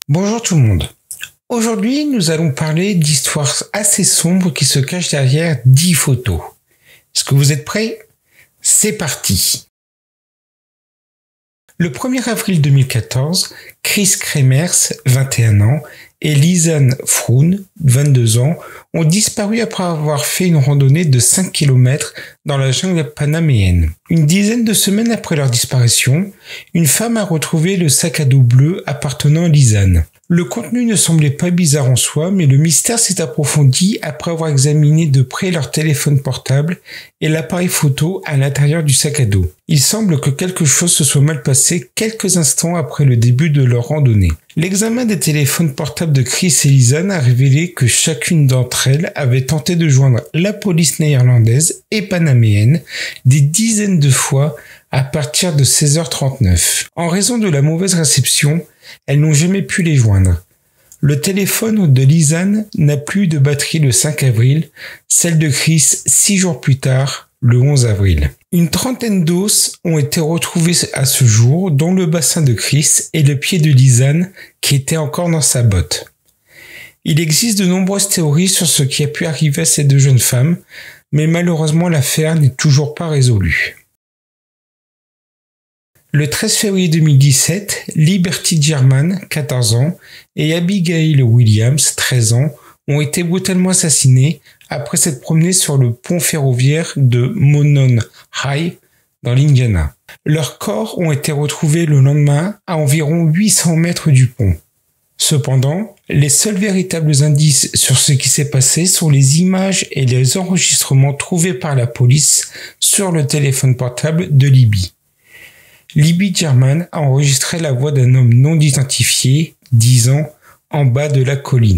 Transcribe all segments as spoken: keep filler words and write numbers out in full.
Bonjour tout le monde. Aujourd'hui, nous allons parler d'histoires assez sombres qui se cachent derrière dix photos. Est-ce que vous êtes prêts ? C'est parti. Le premier avril deux mille quatorze, Chris Kremers, vingt et un ans, et Lisanne Froon, vingt-deux ans, ont disparu après avoir fait une randonnée de cinq kilomètres dans la jungle panaméenne. Une dizaine de semaines après leur disparition, une femme a retrouvé le sac à dos bleu appartenant à Lisanne. Le contenu ne semblait pas bizarre en soi, mais le mystère s'est approfondi après avoir examiné de près leur téléphone portable et l'appareil photo à l'intérieur du sac à dos. Il semble que quelque chose se soit mal passé quelques instants après le début de leur randonnée. L'examen des téléphones portables de Chris et Lisanne a révélé que chacune d'entre elles avait tenté de joindre la police néerlandaise et panaméenne des dizaines de fois à partir de seize heures trente-neuf. En raison de la mauvaise réception, elles n'ont jamais pu les joindre. Le téléphone de Lisanne n'a plus de batterie le cinq avril, celle de Chris six jours plus tard, le onze avril. Une trentaine d'os ont été retrouvés à ce jour, dont le bassin de Chris et le pied de Lisanne qui était encore dans sa botte. Il existe de nombreuses théories sur ce qui a pu arriver à ces deux jeunes femmes, mais malheureusement l'affaire n'est toujours pas résolue. Le treize février deux mille dix-sept, Liberty German, quatorze ans, et Abigail Williams, treize ans, ont été brutalement assassinés après s'être promenés sur le pont ferroviaire de Monon High, dans l'Indiana. Leurs corps ont été retrouvés le lendemain à environ huit cents mètres du pont. Cependant, les seuls véritables indices sur ce qui s'est passé sont les images et les enregistrements trouvés par la police sur le téléphone portable de Libby. Libby German a enregistré la voix d'un homme non identifié, disant « en bas de la colline ».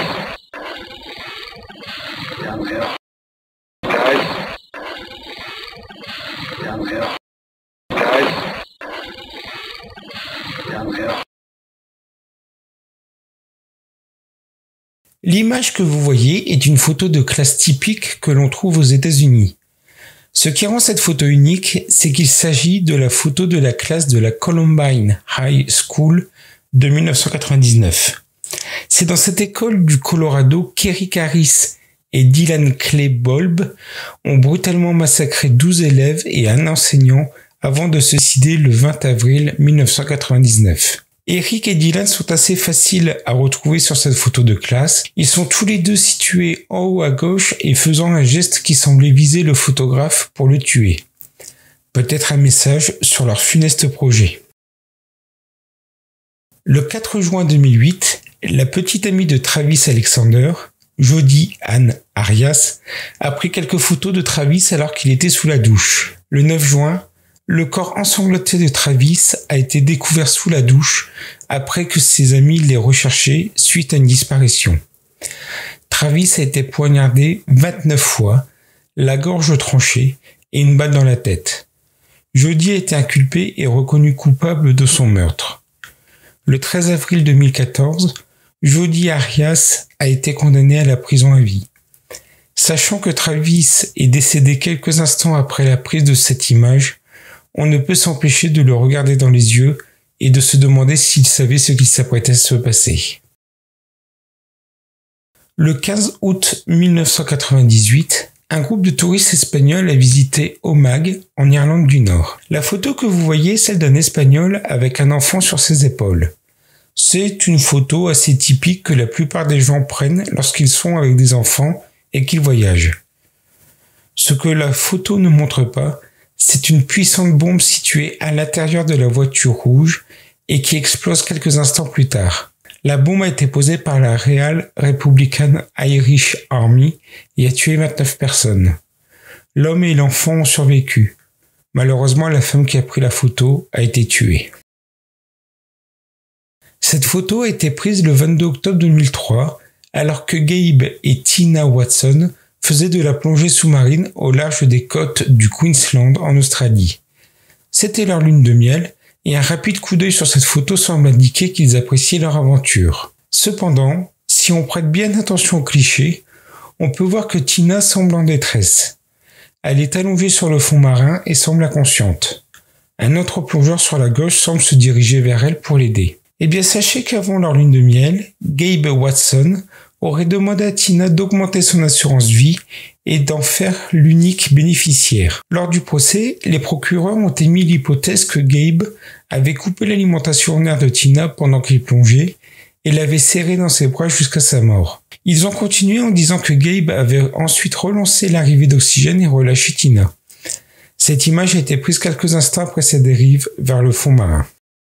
L'image que vous voyez est une photo de classe typique que l'on trouve aux États-Unis. Ce qui rend cette photo unique, c'est qu'il s'agit de la photo de la classe de la Columbine High School de mille neuf cent quatre-vingt-dix-neuf. C'est dans cette école du Colorado qu'Eric Harris et Dylan Clay Bulb ont brutalement massacré douze élèves et un enseignant avant de se suicider le vingt avril mille neuf cent quatre-vingt-dix-neuf. Eric et Dylan sont assez faciles à retrouver sur cette photo de classe. Ils sont tous les deux situés en haut à gauche et faisant un geste qui semblait viser le photographe pour le tuer. Peut-être un message sur leur funeste projet. Le quatre juin deux mille huit, la petite amie de Travis Alexander, Jodi Ann Arias, a pris quelques photos de Travis alors qu'il était sous la douche. Le neuf juin, le corps ensanglanté de Travis a été découvert sous la douche après que ses amis l'aient recherché suite à une disparition. Travis a été poignardé vingt-neuf fois, la gorge tranchée et une balle dans la tête. Jodi a été inculpé et reconnu coupable de son meurtre. Le treize avril deux mille quatorze, Jodi Arias a été condamné à la prison à vie. Sachant que Travis est décédé quelques instants après la prise de cette image, on ne peut s'empêcher de le regarder dans les yeux et de se demander s'il savait ce qui s'apprêtait à se passer. Le quinze août mille neuf cent quatre-vingt-dix-huit, un groupe de touristes espagnols a visité Omagh, en Irlande du Nord. La photo que vous voyez est celle d'un Espagnol avec un enfant sur ses épaules. C'est une photo assez typique que la plupart des gens prennent lorsqu'ils sont avec des enfants et qu'ils voyagent. Ce que la photo ne montre pas, c'est une puissante bombe située à l'intérieur de la voiture rouge et qui explose quelques instants plus tard. La bombe a été posée par la Royal Republican Irish Army et a tué vingt-neuf personnes. L'homme et l'enfant ont survécu. Malheureusement, la femme qui a pris la photo a été tuée. Cette photo a été prise le vingt-deux octobre deux mille trois, alors que Gabe et Tina Watson faisaient de la plongée sous-marine au large des côtes du Queensland en Australie. C'était leur lune de miel, et un rapide coup d'œil sur cette photo semble indiquer qu'ils appréciaient leur aventure. Cependant, si on prête bien attention aux clichés, on peut voir que Tina semble en détresse. Elle est allongée sur le fond marin et semble inconsciente. Un autre plongeur sur la gauche semble se diriger vers elle pour l'aider. Eh bien, sachez qu'avant leur lune de miel, Gabe Watson aurait demandé à Tina d'augmenter son assurance vie et d'en faire l'unique bénéficiaire. Lors du procès, les procureurs ont émis l'hypothèse que Gabe avait coupé l'alimentation urinaire de Tina pendant qu'il plongeait et l'avait serrée dans ses bras jusqu'à sa mort. Ils ont continué en disant que Gabe avait ensuite relancé l'arrivée d'oxygène et relâché Tina. Cette image a été prise quelques instants après sa dérive vers le fond marin.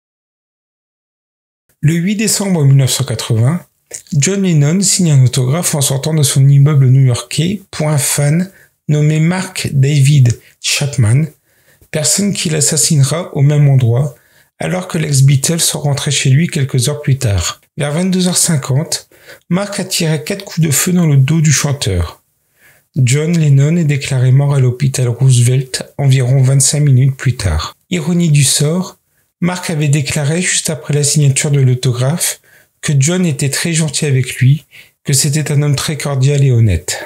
Le huit décembre mille neuf cent quatre-vingts, John Lennon signe un autographe en sortant de son immeuble new-yorkais pour un fan nommé Mark David Chapman, personne qui l'assassinera au même endroit alors que l'ex-Beatle sont rentrés chez lui quelques heures plus tard. Vers vingt-deux heures cinquante, Mark a tiré quatre coups de feu dans le dos du chanteur. John Lennon est déclaré mort à l'hôpital Roosevelt environ vingt-cinq minutes plus tard. Ironie du sort, Mark avait déclaré juste après la signature de l'autographe que John était très gentil avec lui, que c'était un homme très cordial et honnête.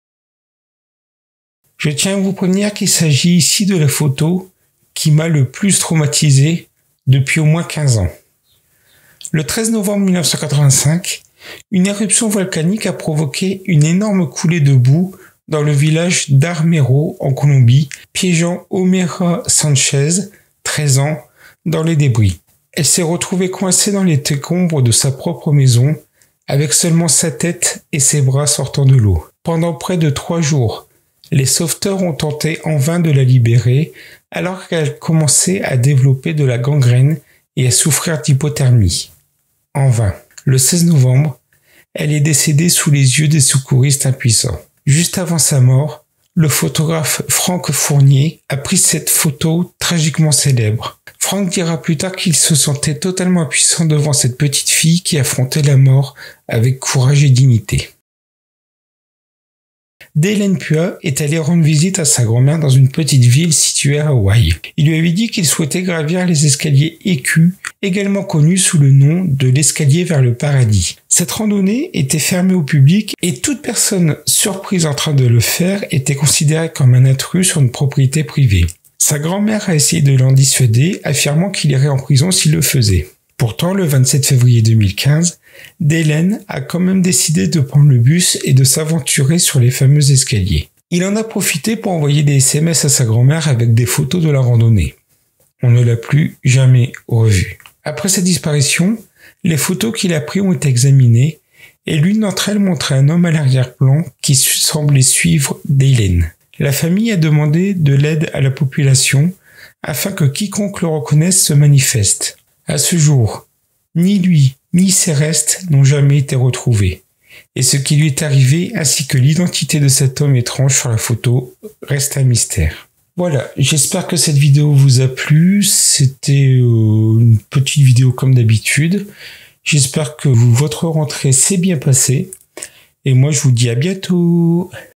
Je tiens à vous prévenir qu'il s'agit ici de la photo qui m'a le plus traumatisé depuis au moins quinze ans. Le treize novembre mille neuf cent quatre-vingt-cinq, une éruption volcanique a provoqué une énorme coulée de boue dans le village d'Armero en Colombie, piégeant Homera Sanchez, treize ans, dans les débris. Elle s'est retrouvée coincée dans les décombres de sa propre maison, avec seulement sa tête et ses bras sortant de l'eau. Pendant près de trois jours, les sauveteurs ont tenté en vain de la libérer, alors qu'elle commençait à développer de la gangrène et à souffrir d'hypothermie. En vain. Le seize novembre, elle est décédée sous les yeux des secouristes impuissants. Juste avant sa mort, le photographe Franck Fournier a pris cette photo tragiquement célèbre. Franck dira plus tard qu'il se sentait totalement impuissant devant cette petite fille qui affrontait la mort avec courage et dignité. Dalen Pua est allé rendre visite à sa grand-mère dans une petite ville située à Hawaï. Il lui avait dit qu'il souhaitait gravir les escaliers écus, également connus sous le nom de l'escalier vers le paradis. Cette randonnée était fermée au public et toute personne surprise en train de le faire était considérée comme un intrus sur une propriété privée. Sa grand-mère a essayé de l'en dissuader, affirmant qu'il irait en prison s'il le faisait. Pourtant, le vingt-sept février deux mille quinze, Dalen a quand même décidé de prendre le bus et de s'aventurer sur les fameux escaliers. Il en a profité pour envoyer des S M S à sa grand-mère avec des photos de la randonnée. On ne l'a plus jamais revu. Après sa disparition, les photos qu'il a prises ont été examinées et l'une d'entre elles montrait un homme à l'arrière-plan qui semblait suivre Dalen. La famille a demandé de l'aide à la population afin que quiconque le reconnaisse se manifeste. À ce jour, ni lui ni ses restes n'ont jamais été retrouvés. Et ce qui lui est arrivé ainsi que l'identité de cet homme étrange sur la photo reste un mystère. Voilà, j'espère que cette vidéo vous a plu. C'était euh, une petite vidéo comme d'habitude. J'espère que vous, votre rentrée s'est bien passée. Et moi je vous dis à bientôt.